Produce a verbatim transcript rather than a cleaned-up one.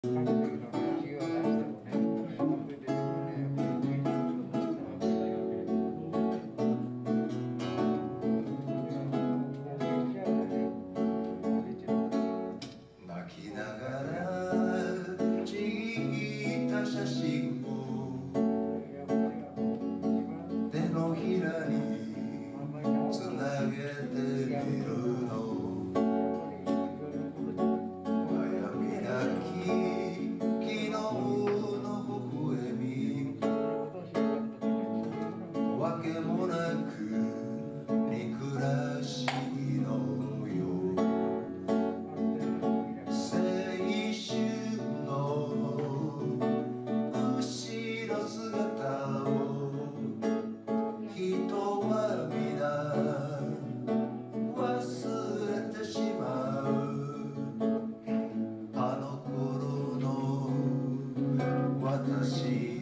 泣きながらちぎった写真を手のひらにつなげてみるの。悩みなき昨日の微笑み、わけもなく憎らしいのよ。青春の後ろ姿を人は皆忘れてしまう。あの頃の私